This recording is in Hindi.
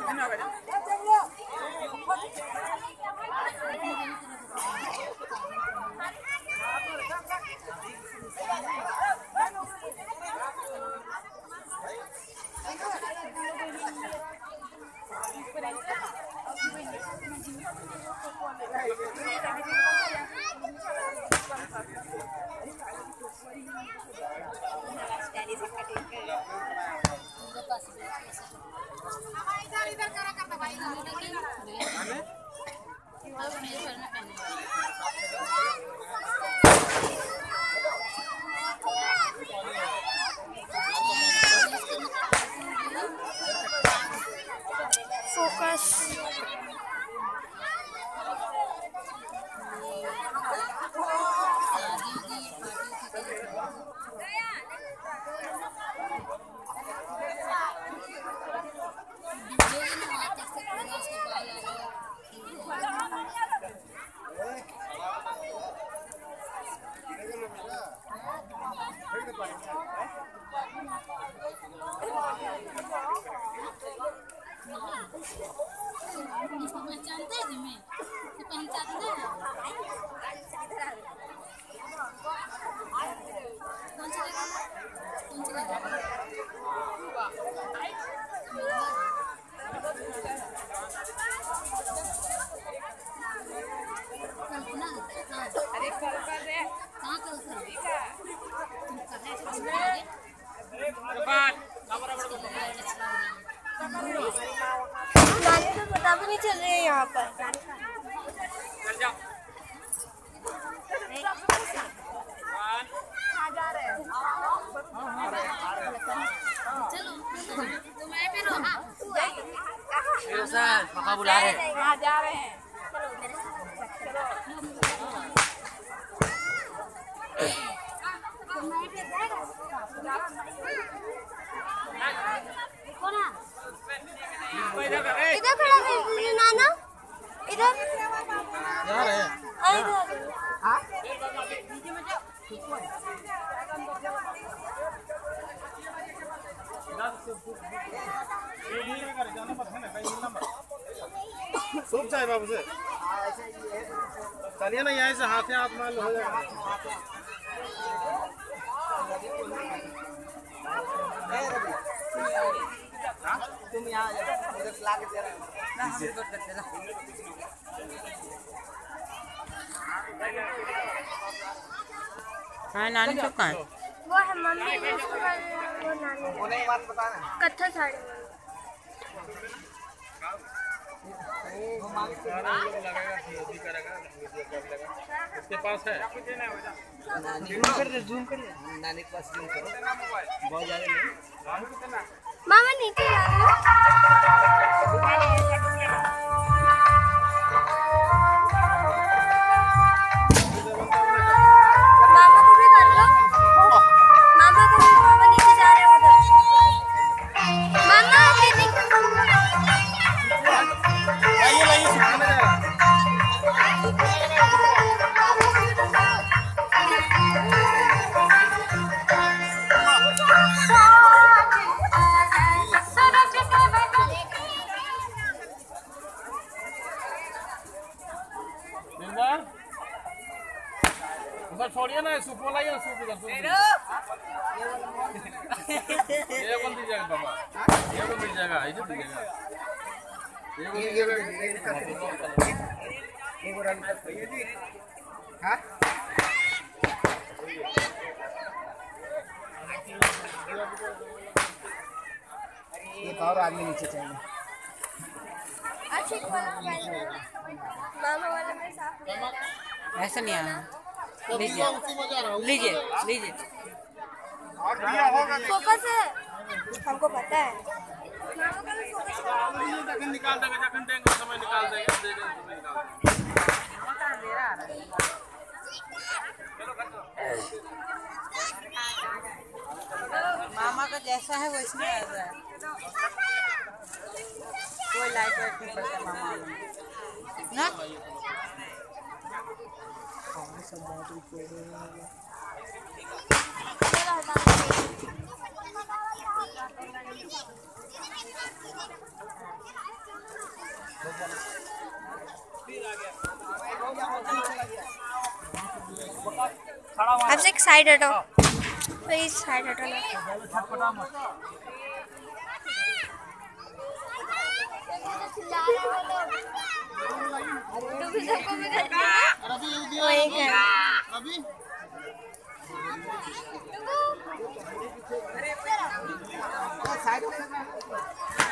पता भी नहीं चल रही है यहाँ पर। पापा बुला रहे हैं। हाँ जा रहे हैं। इधर खड़ा है नाना, इधर सूप चाहिए बाबू से। चलिए ना यहाँ से हाथ मार लो, हो जाएगा। तुम यहाँ उधर ला के दे रहे हो ना, हम तो करते ना। हाँ नानी चुप कहाँ है? वो है मम्मी ने उसको वो नानी उन्हें बात बताना। कत्था साड़ी उसके पास है। जूम कर दे नानी के पास, जूम करो बहुत ज़्यादा नहीं। मामा नीचे जा रहे मामा को भी कर लो, मामा को भी, मामा नीचे जा रहे हो उधर। मामा छोड़िए ना, सूप लाइए, सूप इधर ये कौन दीजिएगा बाबा, ये कौन दीजिएगा, इधर दीजिएगा, एक और आदमी नीचे चाहिए। मामा वाला में साफ ऐसा नहीं आया। लीजिए लीजिए लीजिए। फोकस है, हमको पता है। निकाल देंगे, जखन देंगे समय निकाल देंगे। मामा का जैसा है वैसा है कोई लाइट वाइट नहीं पड़ता मामा ना। सब बात अब से एक साइड हटो, प्लीज साइड हटो ना। वही कर साइड